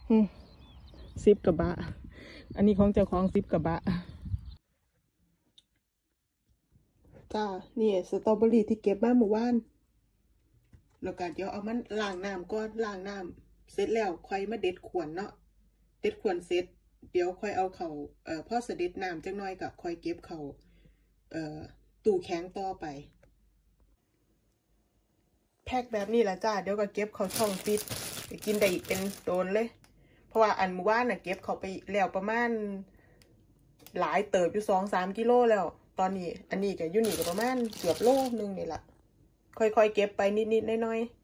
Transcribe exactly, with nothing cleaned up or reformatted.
ซิปกระบะอันนี้ของเจ้าของซิปกระบะจ้านี่สตรอเบอรี่ที่เก็บมาเมื่อวานแล้วก็เดี๋ยวเอามันล้างน้ำก่อนล้างน้ำเสร็จแล้วค่อยมาเด็ดขวนเนาะเด็ดขวนเสร็จเดี๋ยวค่อยเอาเขาเอ่อพอเสด็จน้ำจังน้อยก็ค่อยเก็บเขาเอ่อตู้แข็งต่อไปแพ็คแบบนี้ละจ้าเดี๋ยวก็เก็บเขาช่องฟิตไปกินได้อีกเป็นโดนเลยเพราะว่าอันเมื่อวานน่ะเก็บเขาไปแล้วประมาณหลายเติบอยู่สองสามกิโลแล้วตอนนี้อันนี้ก็อยู่นี่ก็ประมาณเกือบโลนึงนี่แหละค่อยๆเก็บไปนิดๆน้อยๆ